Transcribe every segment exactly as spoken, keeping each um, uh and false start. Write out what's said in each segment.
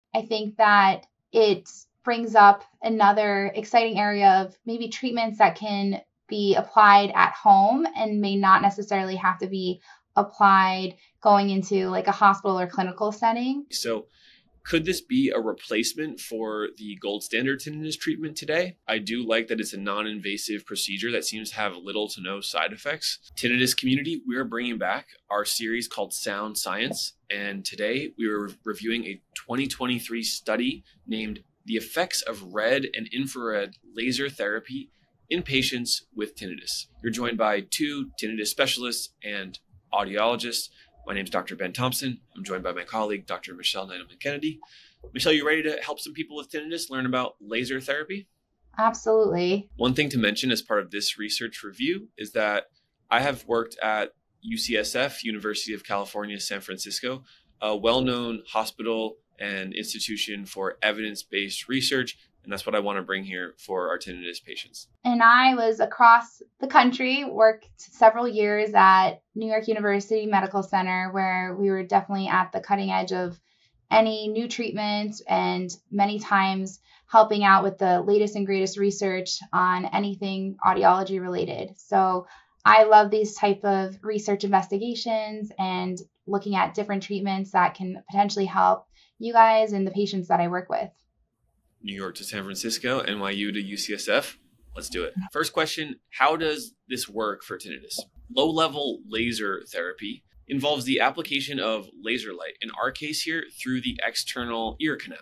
I think that it brings up another exciting area of maybe treatments that can be applied at home and may not necessarily have to be applied going into like a hospital or clinical setting. So could this be a replacement for the gold standard tinnitus treatment today? I do like that it's a non-invasive procedure that seems to have little to no side effects. Tinnitus community, we are bringing back our series called Sound Science. And today we are reviewing a twenty twenty-three study named The Effects of Red and Infrared Laser Therapy in Patients with Tinnitus. You're joined by two tinnitus specialists and audiologists. My name is Doctor Ben Thompson. I'm joined by my colleague, Doctor Michelle Neidleman Kennedy. Michelle, you ready to help some people with tinnitus learn about laser therapy? Absolutely. One thing to mention as part of this research review is that I have worked at U C S F, University of California, San Francisco, a well-known hospital and institution for evidence-based research. And that's what I want to bring here for our tinnitus patients. And I was across the country, worked several years at New York University Medical Center, where we were definitely at the cutting edge of any new treatment and many times helping out with the latest and greatest research on anything audiology related. So I love these type of research investigations and looking at different treatments that can potentially help you guys and the patients that I work with. New York to San Francisco, N Y U to U C S F. Let's do it. First question, how does this work for tinnitus? Low-level laser therapy involves the application of laser light, in our case here, through the external ear canal.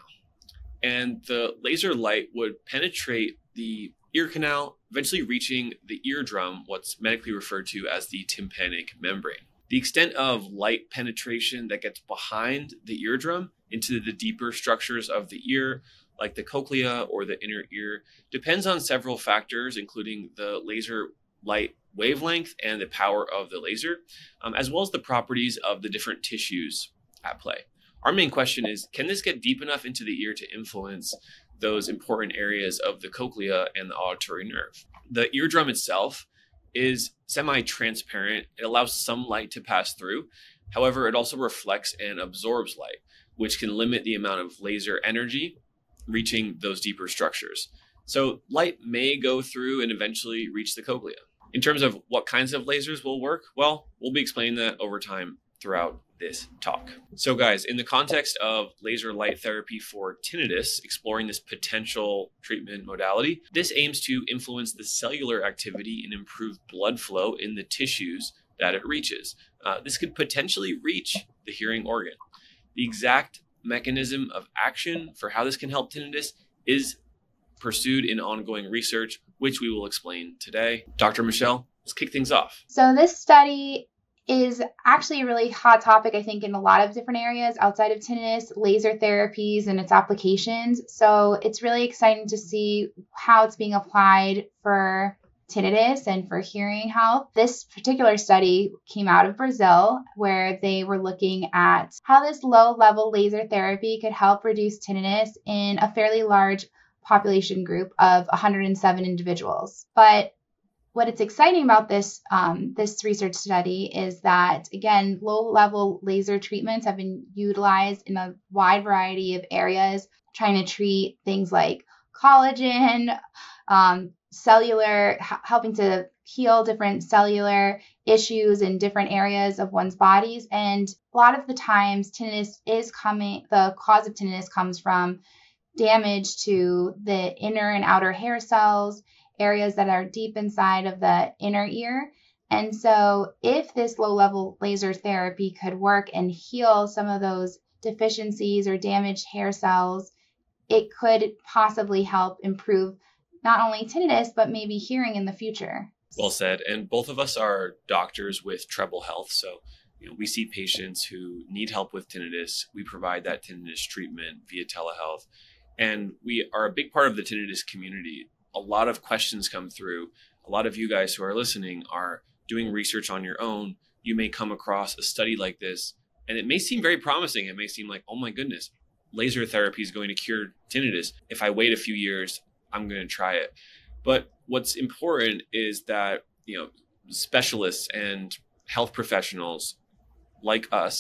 And the laser light would penetrate the ear canal, eventually reaching the eardrum, what's medically referred to as the tympanic membrane. The extent of light penetration that gets behind the eardrum into the deeper structures of the ear, like the cochlea or the inner ear, depends on several factors, including the laser light wavelength and the power of the laser, um, as well as the properties of the different tissues at play. Our main question is, can this get deep enough into the ear to influence those important areas of the cochlea and the auditory nerve? The eardrum itself is semi-transparent. It allows some light to pass through. However, it also reflects and absorbs light, which can limit the amount of laser energy reaching those deeper structures. So light may go through and eventually reach the cochlea. In terms of what kinds of lasers will work, well, we'll be explaining that over time throughout this talk. So guys, in the context of laser light therapy for tinnitus, exploring this potential treatment modality, this aims to influence the cellular activity and improve blood flow in the tissues that it reaches. Uh, this could potentially reach the hearing organ. The exact mechanism of action for how this can help tinnitus is pursued in ongoing research, which we will explain today. Doctor Michelle, let's kick things off. So this study is actually a really hot topic, I think, in a lot of different areas outside of tinnitus, laser therapies and its applications. So it's really exciting to see how it's being applied for tinnitus and for hearing health. This particular study came out of Brazil, where they were looking at how this low-level laser therapy could help reduce tinnitus in a fairly large population group of one hundred seven individuals. But what is exciting about this um, this research study is that, again, low-level laser treatments have been utilized in a wide variety of areas, trying to treat things like collagen, um, cellular, h- helping to heal different cellular issues in different areas of one's bodies. And a lot of the times tinnitus is coming, the cause of tinnitus comes from damage to the inner and outer hair cells, areas that are deep inside of the inner ear. And so if this low-level laser therapy could work and heal some of those deficiencies or damaged hair cells, it could possibly help improve not only tinnitus, but maybe hearing in the future. Well said. And both of us are doctors with Treble Health. So you know, we see patients who need help with tinnitus. We provide that tinnitus treatment via telehealth. And we are a big part of the tinnitus community. A lot of questions come through. A lot of you guys who are listening are doing research on your own. You may come across a study like this, and it may seem very promising. It may seem like, oh my goodness, laser therapy is going to cure tinnitus. If I wait a few years, I'm going to try it. But what's important is that, you know, specialists and health professionals like us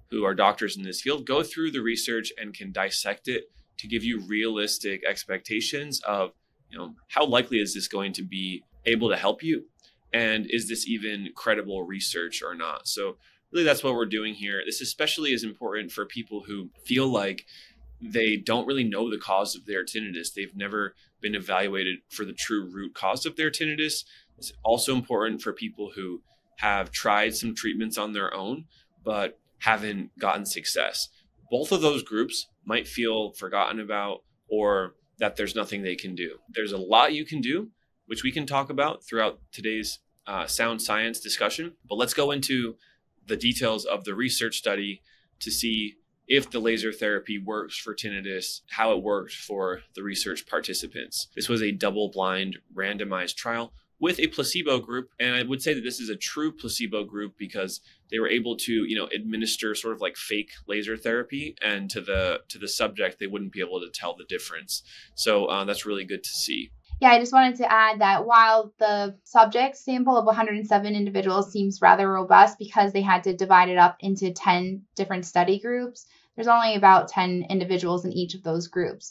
who are doctors in this field, go through the research and can dissect it to give you realistic expectations of, you know, how likely is this going to be able to help you? And is this even credible research or not? So really that's what we're doing here. This especially is important for people who feel like they don't really know the cause of their tinnitus. They've never been evaluated for the true root cause of their tinnitus. It's also important for people who have tried some treatments on their own, but haven't gotten success. Both of those groups might feel forgotten about or that there's nothing they can do. There's a lot you can do, which we can talk about throughout today's uh, sound science discussion. But let's go into the details of the research study to see if the laser therapy works for tinnitus, how it worked for the research participants. This was a double-blind randomized trial with a placebo group. And I would say that this is a true placebo group because they were able to, you know, administer sort of like fake laser therapy, and to the to the subject, they wouldn't be able to tell the difference. So uh, that's really good to see. Yeah, I just wanted to add that while the subject sample of one hundred seven individuals seems rather robust because they had to divide it up into ten different study groups, there's only about ten individuals in each of those groups.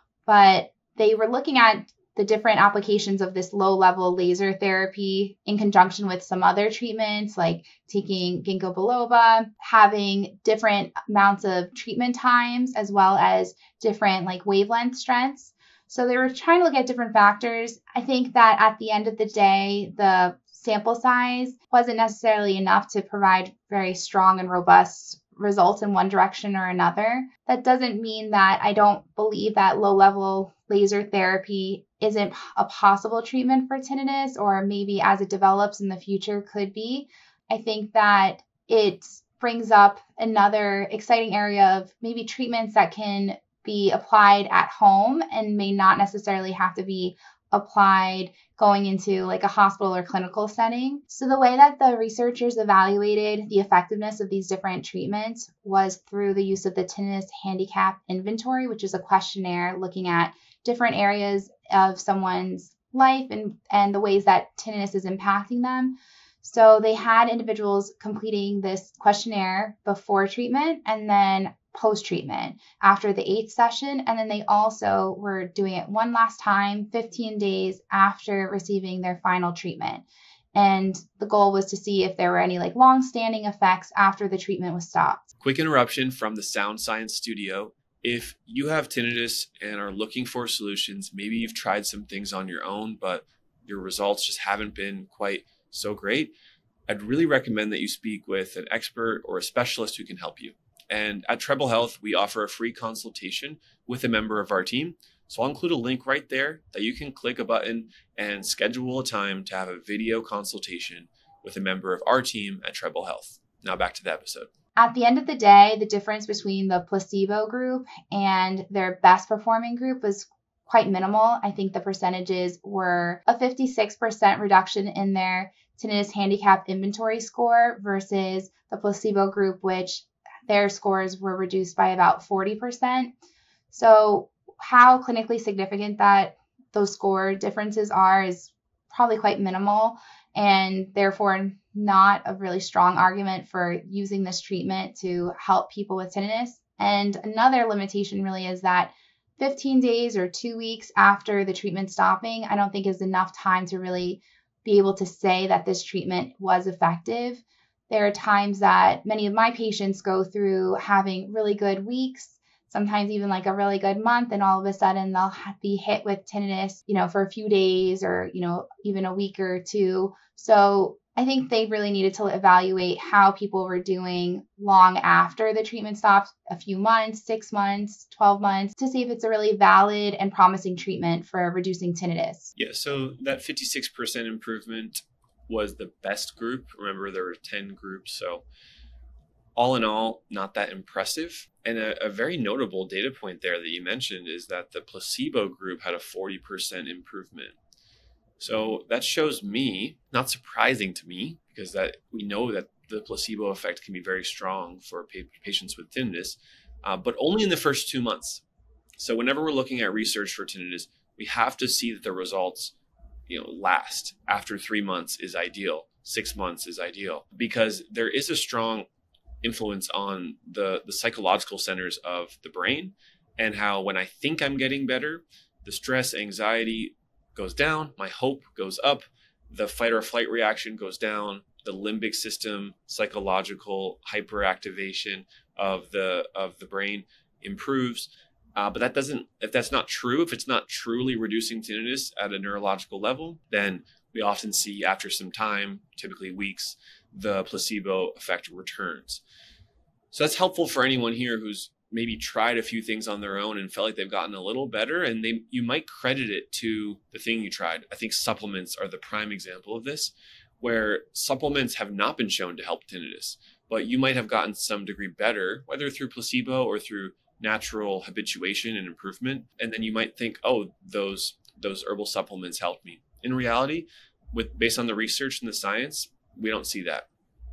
But they were looking at the different applications of this low-level laser therapy in conjunction with some other treatments like taking ginkgo biloba, having different amounts of treatment times, as well as different like wavelength strengths. So they were trying to look at different factors. I think that at the end of the day, the sample size wasn't necessarily enough to provide very strong and robust results in one direction or another. That doesn't mean that I don't believe that low-level laser therapy isn't a possible treatment for tinnitus, or maybe as it develops in the future could be. I think that it brings up another exciting area of maybe treatments that can be applied at home and may not necessarily have to be applied going into like a hospital or clinical setting. So the way that the researchers evaluated the effectiveness of these different treatments was through the use of the Tinnitus Handicap Inventory, which is a questionnaire looking at different areas of someone's life and, and the ways that tinnitus is impacting them. So they had individuals completing this questionnaire before treatment and then post-treatment after the eighth session. And then they also were doing it one last time, fifteen days after receiving their final treatment. And the goal was to see if there were any like long-standing effects after the treatment was stopped. Quick interruption from the Sound Science studio. If you have tinnitus and are looking for solutions, maybe you've tried some things on your own, but your results just haven't been quite so great, I'd really recommend that you speak with an expert or a specialist who can help you. And at Treble Health, we offer a free consultation with a member of our team. So I'll include a link right there that you can click a button and schedule a time to have a video consultation with a member of our team at Treble Health. Now back to the episode. At the end of the day, the difference between the placebo group and their best performing group was quite minimal. I think the percentages were a fifty-six percent reduction in their tinnitus handicap inventory score versus the placebo group, which their scores were reduced by about forty percent. So how clinically significant that those score differences are is probably quite minimal, and therefore not a really strong argument for using this treatment to help people with tinnitus. And another limitation really is that fifteen days or two weeks after the treatment stopping, I don't think is enough time to really be able to say that this treatment was effective. There are times that many of my patients go through having really good weeks, sometimes even like a really good month, and all of a sudden they'll be hit with tinnitus, you know, for a few days or, you know, even a week or two. So I think they really needed to evaluate how people were doing long after the treatment stopped, a few months, six months, twelve months, to see if it's a really valid and promising treatment for reducing tinnitus. Yeah, so that fifty-six percent improvement was the best group. Remember, there were ten groups. So all in all, not that impressive. And a, a very notable data point there that you mentioned is that the placebo group had a forty percent improvement. So that shows me, not surprising to me, because that we know that the placebo effect can be very strong for pa- patients with tinnitus, uh, but only in the first two months. So whenever we're looking at research for tinnitus, we have to see that the results, you know, last. After three months is ideal. Six months is ideal, because there is a strong influence on the, the psychological centers of the brain, and how when I think I'm getting better, the stress, anxiety goes down, my hope goes up, the fight or flight reaction goes down, the limbic system, psychological hyperactivation of the of the brain improves. Uh, but that doesn't, if that's not true, if it's not truly reducing tinnitus at a neurological level, then we often see after some time, typically weeks, the placebo effect returns. So that's helpful for anyone here who's maybe tried a few things on their own and felt like they've gotten a little better, and they you might credit it to the thing you tried. I think supplements are the prime example of this, where supplements have not been shown to help tinnitus, but you might have gotten some degree better, whether through placebo or through natural habituation and improvement. And then you might think, oh, those those herbal supplements helped me. In reality, with based on the research and the science, we don't see that.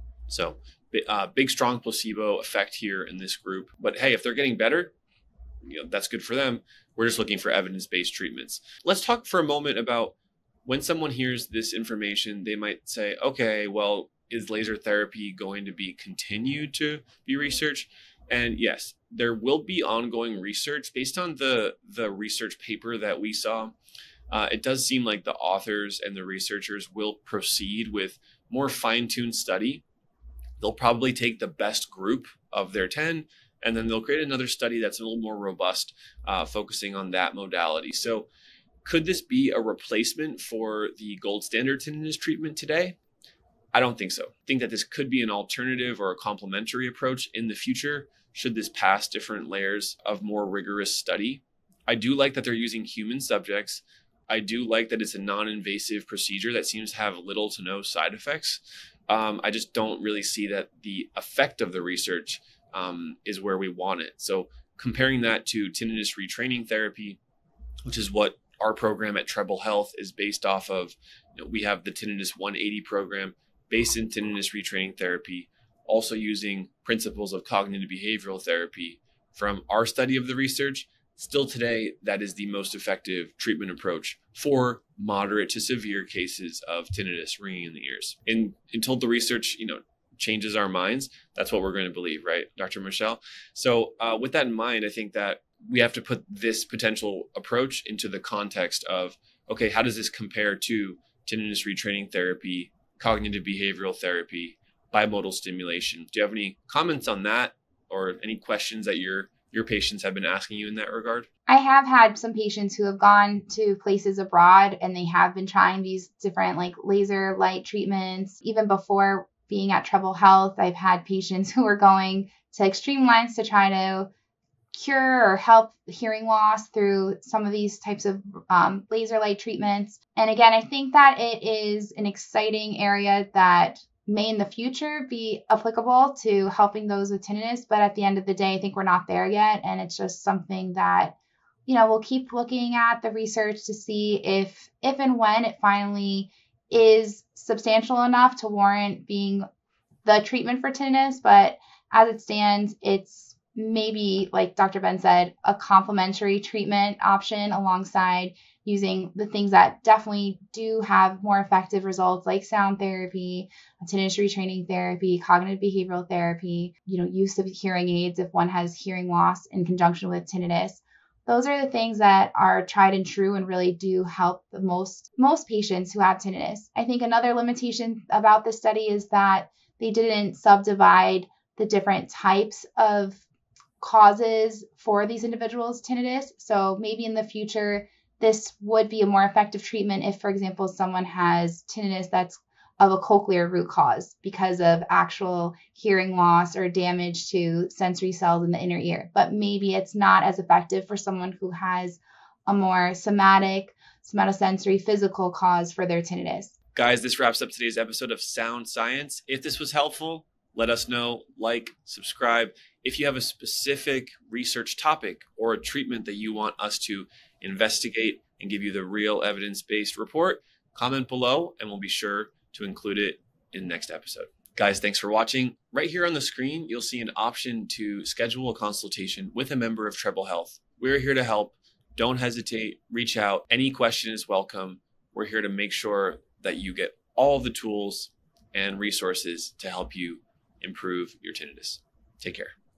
So uh, big, strong placebo effect here in this group. But hey, if they're getting better, you know, that's good for them. We're just looking for evidence-based treatments. Let's talk for a moment about when someone hears this information, they might say, okay, well, is laser therapy going to be continued to be researched? And yes, there will be ongoing research based on the, the research paper that we saw. Uh, it does seem like the authors and the researchers will proceed with more fine-tuned study. They'll probably take the best group of their ten, and then they'll create another study that's a little more robust, uh, focusing on that modality. So could this be a replacement for the gold standard tinnitus treatment today? I don't think so. I think that this could be an alternative or a complementary approach in the future, should this pass different layers of more rigorous study. I do like that they're using human subjects. I do like that it's a non-invasive procedure that seems to have little to no side effects. Um, I just don't really see that the effect of the research um, is where we want it. So comparing that to tinnitus retraining therapy, which is what our program at Treble Health is based off of. You know, we have the Tinnitus one eighty program based in tinnitus retraining therapy, also using principles of cognitive behavioral therapy from our study of the research. Still today, that is the most effective treatment approach for moderate to severe cases of tinnitus ringing in the ears. And until the research, you know, changes our minds, that's what we're going to believe, right, Doctor Michelle? So uh, with that in mind, I think that we have to put this potential approach into the context of, okay, how does this compare to tinnitus retraining therapy, cognitive behavioral therapy, bimodal stimulation? Do you have any comments on that, or any questions that your your patients have been asking you in that regard? I have had some patients who have gone to places abroad and they have been trying these different like laser light treatments. Even before being at Treble Health, I've had patients who are going to extreme lengths to try to cure or help hearing loss through some of these types of um, laser light treatments. And again, I think that it is an exciting area that may in the future be applicable to helping those with tinnitus. But at the end of the day, I think we're not there yet. And it's just something that, you know, we'll keep looking at the research to see if, if and when it finally is substantial enough to warrant being the treatment for tinnitus. But as it stands, it's maybe, like Doctor Ben said, a complementary treatment option alongside using the things that definitely do have more effective results, like sound therapy, tinnitus retraining therapy, cognitive behavioral therapy, you know, use of hearing aids if one has hearing loss in conjunction with tinnitus. Those are the things that are tried and true and really do help the most most patients who have tinnitus. I think another limitation about this study is that they didn't subdivide the different types of causes for these individuals' tinnitus. So maybe in the future, this would be a more effective treatment if, for example, someone has tinnitus that's of a cochlear root cause because of actual hearing loss or damage to sensory cells in the inner ear. But maybe it's not as effective for someone who has a more somatic, somatosensory, physical cause for their tinnitus. Guys, this wraps up today's episode of Sound Science. If this was helpful, let us know, like, subscribe. If you have a specific research topic or a treatment that you want us to investigate and give you the real evidence-based report, comment below and we'll be sure to include it in the next episode. Guys, thanks for watching. Right here on the screen, you'll see an option to schedule a consultation with a member of Treble Health. We're here to help. Don't hesitate. Reach out. Any question is welcome. We're here to make sure that you get all the tools and resources to help you improve your tinnitus. Take care.